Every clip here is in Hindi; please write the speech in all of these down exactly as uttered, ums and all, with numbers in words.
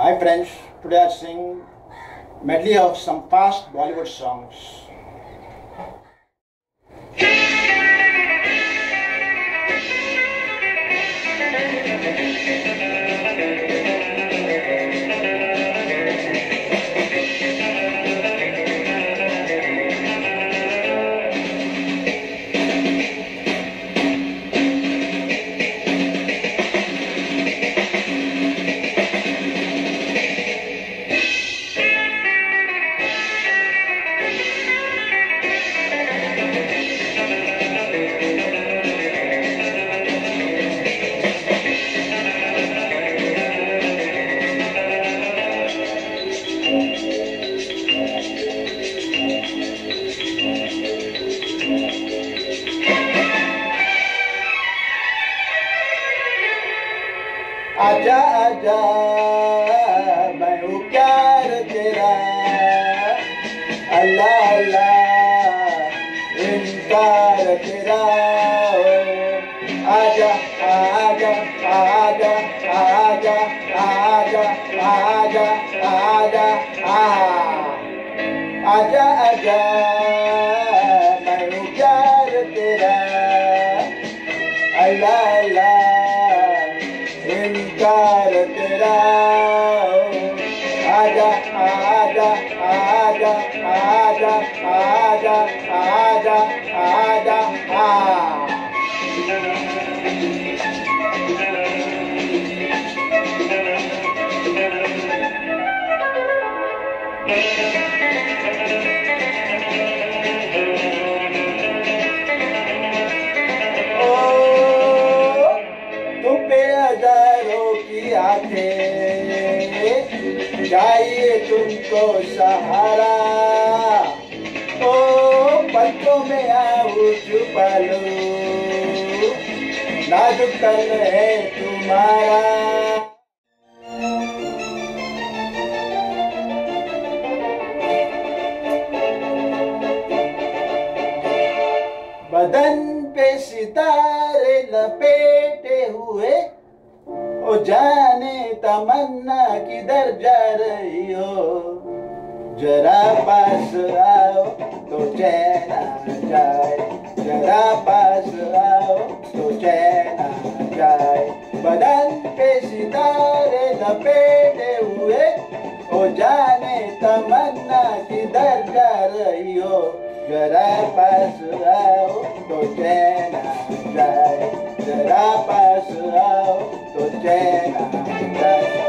Hi friends, today I sing medley of some fast Bollywood songs. आजा आजा मैं हूँ प्यार तेरा, अल्लाह अल्लाह इनकार तेरा। आजा आजा आजा आजा आजा आजा आजा आजा आजा मैं हूँ प्यार तेरा, अल्लाह अल्लाह इनकार तेरा। आजा आजा आजा आजा आजा आजा आजा आ चाहिए तुमको सहारा, ओ पलकों में आओ छुपा लो, नाजुक तन है तुम्हारा। बदन पे सितारे लपेटे हुए, ओ जाने तमन्ना किधर जा रही हो, जरा पास आओ तो चैन आ जाए, जरा पास आओ तो चैन आ जाए। बदन पे सितारे लपेटे हुए, ओ जाने तमन्ना किधर जा रही हो, जरा पास आओ तो चैन आ जाए, जरा पास आओ तो चैन आ जाए।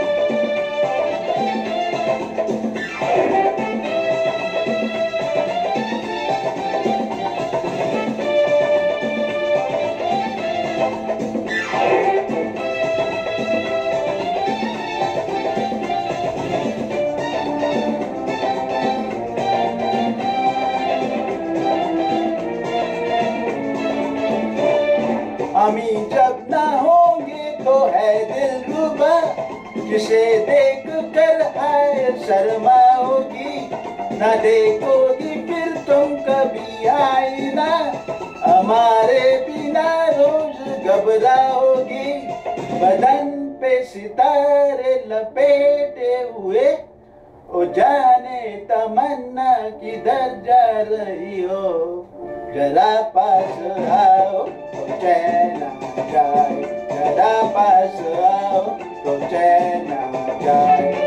हमी जब ना होंगे तो है दिलरुबा, जिसे देख कर है शर्माओगी, न देखोगी फिर तुम कभी आईना, हमारे बिना रोज घबराओगी। बदन पे सितारे लपेटे हुए, ओ जाने तमन्ना किधर जा रही हो, जरा पास आओ तो चैन आ जाए, जरा पास आओ तो चैन आ जाए।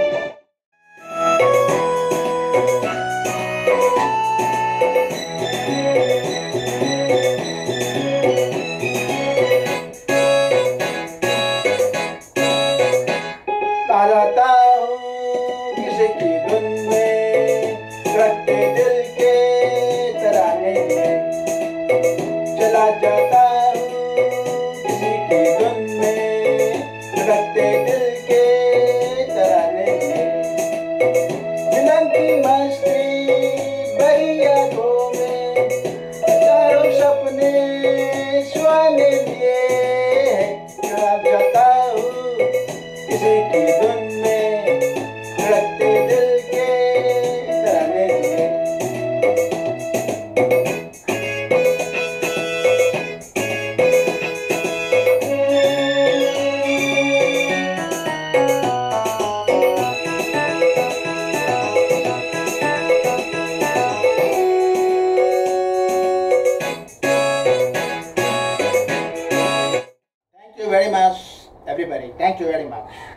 ताराता हूँ किसी की धुन में, रखते दिल के तराने में, चला जाता हूँ किसी की धुन में, रखते दिल के तराने में। मिलन की मस्ती भरी आँखों में, हजारों सपने सुहाने लिए, चला जाता हूँ किसी की धुन में, रखते दिल के तराने में। very much, everybody. Thank you very much.